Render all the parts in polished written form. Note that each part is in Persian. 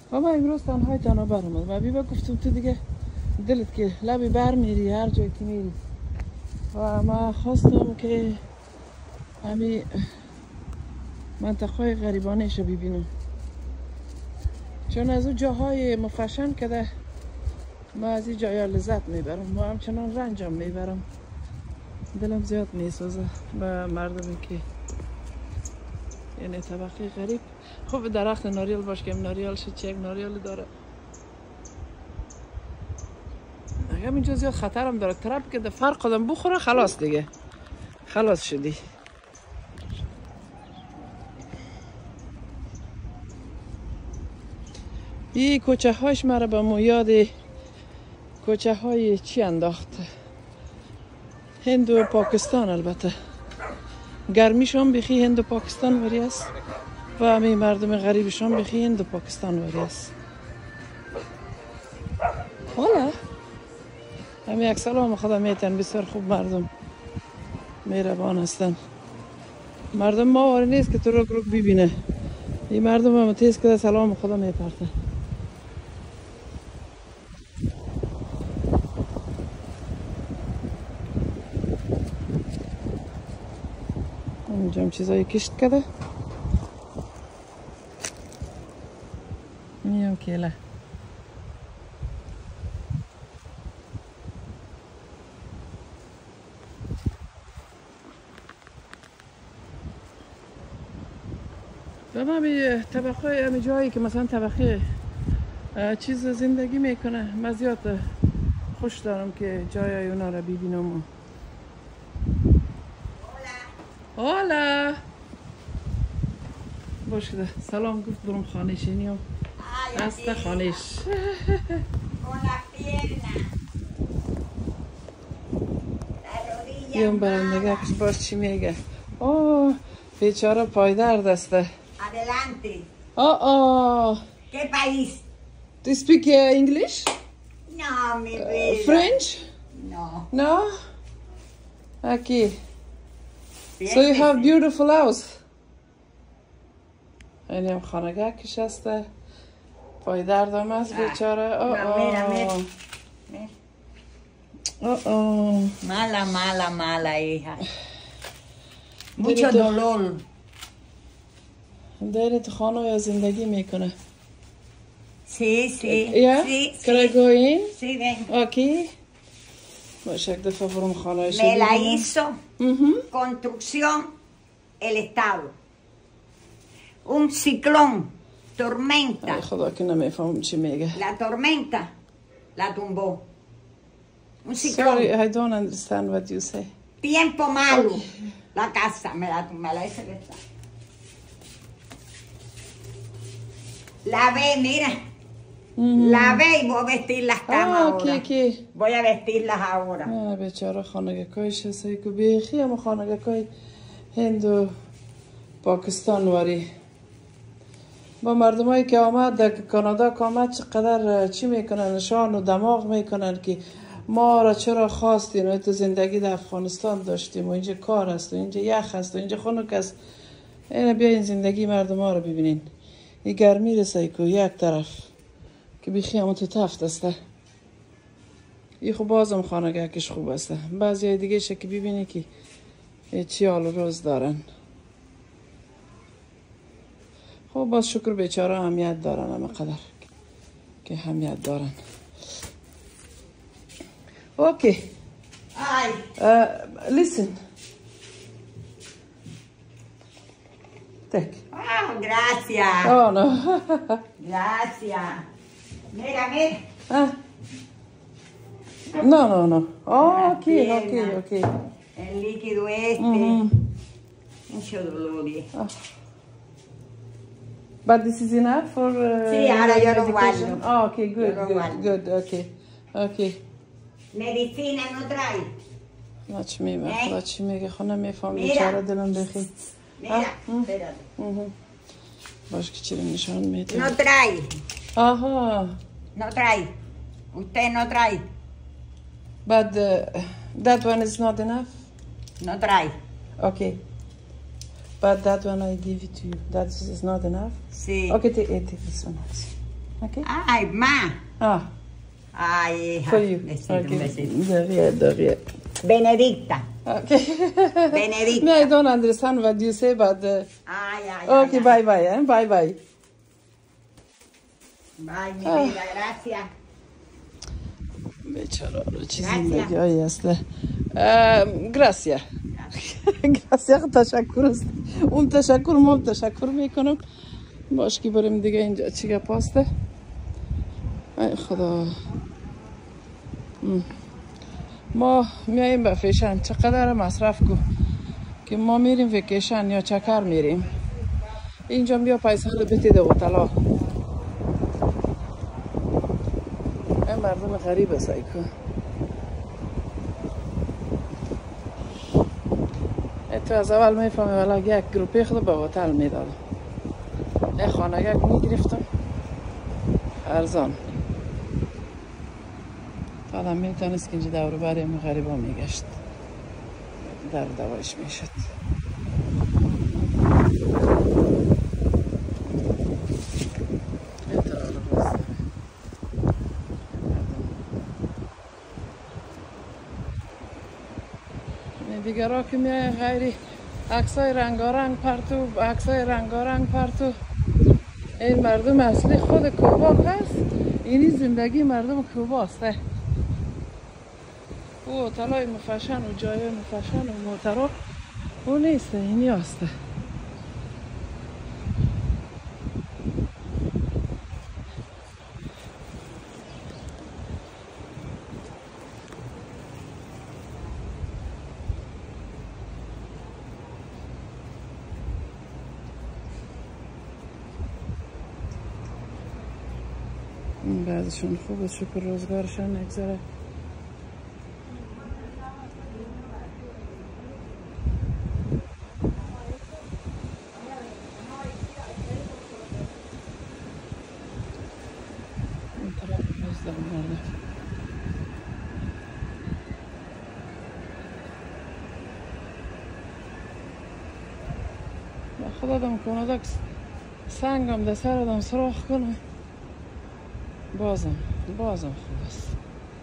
من امروز تنها برام و بیبا گفتم تو دیگه دلت که لبی بر میری هر جایی که میری و من خواستم که همین منطقه غریبانش رو ببینم، چون از اون جاهای مفشن کده ما از این جاها لذت میبرم و همچنان رنجم میبرم. دلم زیاد میسوزه به مردمی که یعنی طبقه غریب. خب درخت ناریل باش که ناریل شد چه یک ناریل داره، همینجا زیاد خطرم داره. ترپ که دفر قدم بخوره خلاص دیگه، خلاص شدی. این کوچه هاش مرا به مو یاد کوچه های چی انداخت؟ هند و پاکستان. البته گرمیشان بخی هند و پاکستان وری است و همه مردم غریبشان بخی هند و پاکستان وری است. حالا همه یک سلام خدا میتن، بسیار خوب مردم مهربان هستن. مردم ما واری نیست که تو رو ببینه، این مردم هم تیز که سلام خدا میپرتن. اینجا هم چیزایی کشت کده. میام کیله و من به طبقه همه جایی که مثلا طبقه چیز زندگی میکنه من زیاد خوش دارم که جای اونا را ببینم. هالا باش کده سلام گفت برم خانهش. اینیم هسته خانهش. یه برندگه کش باش چی میگه. اوه بیچاره پایدرد هسته. Adelante. ¿Qué país? Do you speak English? No, mi vida. French? No. No? Aquí. So you have beautiful house. اینیم خانگه کش هسته. پایدرد هم هست بیچاره. Mala, hija. Mucho dolor. داره تو خانه یا زندگی میکنه. Sí. Yeah? Sí. Can I go in? Sí, ven. Aquí. باشه یک دفعه برم خانه Me la hizo construcción el Estado. Un ciclón, tormenta. خدا که نمیفهم چی میگه. La tormenta la tumbó. Un ciclón. Sorry, I don't understand what you say. Tiempo malo. La casa me la hizo el Estado. La ve, mira. La ve y voy a vestir las camas ahora. کی Voy a vestirlas ahora. بیچاره خانگکایش هسته که بیخی هم خانگکای هند و پاکستان واری. با مردمایی که آمد در کانادا که آمد چقدر چی میکنن، نشان و دماغ میکنن که ما را چرا خواستین و تو زندگی در افغانستان داشتیم و اینجا کار هست و اینجا یخ هست و اینجا خنک هست. این بیاین زندگی مردم ها رو ببینین. این گرمی رسه که یک طرف که بیخی همون تو تفت هسته. این خب بازم خانگه کش خوب هسته. بعضی های دیگه که ببینی که چی حال روز دارن. خب باز شکر بیچاره اهمیت دارن، همه قدر که اهمیت دارن. اوکی. Listen. Take. Oh, gracias. Oh, no. Gracias. Mira. No. Oh, okay. El líquido mucho dolor. But this is enough for Sí, ahora yo lo medication? guardo. Oh, okay, good. Okay. Medicina no trae. خدا چی میگه خونه میفهم بیچاره دلم بخی. Mira, espérate. باش که چیره نشان میده. No trae. آها. No trae. Usted no trae. But that one is not enough? No trae. Okay. But that one I give it to you. That is not enough? Sí. Okay, take this one also. Okay. Ay, ma. Ah, Ay, hija. for you. Besito, Okay. besito. Derrière. Benedicta. Okay. Benedicta. No, I don't understand what you say, but Ay, ay, okay, ay, bye bye, bye bye. Ay, mi vida, gracias. بیچاره رو چه Gracias. زندگی هایی هست. گراسیا گراسیا تشکر است. اون تشکر ما تشکر میکنم. باش که بریم دیگه. اینجا چیگه پاسته. ای خدا. ما میاییم به فیشن. چقدر مصرف کو که ما میریم ویکیشن یا چکر میریم. اینجا بیا پیسه خود بتیده هتلا. این مردم غریب است ایکو. تو از اول میفهمی ولی یک گروپی خود به هتل میدادم. یه خانگک میگرفتم ارزان. آدم میتونست که اینجا دور بری غریبا میگشت. در دوایش میشد. دیگرها که میای غیری عکسای رنگارنگ پرتو، عکسای رنگارنگ پرتو. این مردم اصلی خود کوبا هست. اینی زندگی مردم کوبا است. او هتلای مفشن و جای مفشن و موترها او نیست. اینی هست. بعضشون خوبه شکر روزگارشان نگذره. این طرف باز دارم مرده. خدا دم کنه دک سنگم ده سر دم سراخ کنه. بازم خوب است.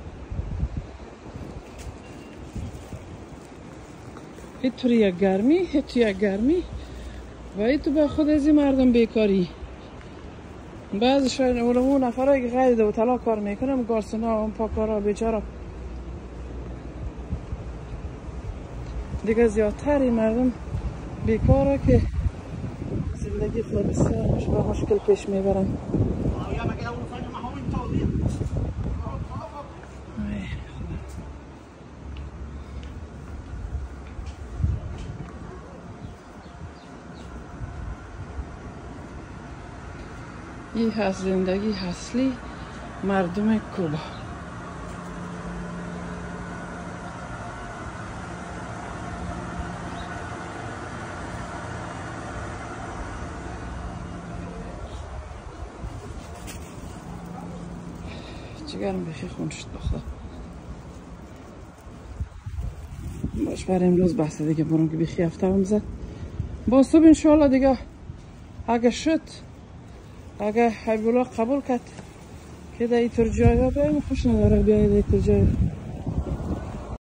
هیچ طوری یک گرمی و ای تو به خود ازی مردم بیکاری. بعضش اون نفرایی که غیر دو طلا کار میکنم گارسونا اون پاکارا بیچارا دیگه زیادتری مردم بیکاره که زندگی خود بسیار مشکل پیش میبرن. این هست زندگی اصلی مردم کوبا. جگرم بخی خون شد بخدا. باش برای امروز بحث دیگه برام که بخی هفته هم زد. با صبح انشاءالله دیگه اگه شد اگه حیبولا قبول کرد که در اینطور جایی ها بیاییم خوش نداره بیایی در اینطور جایی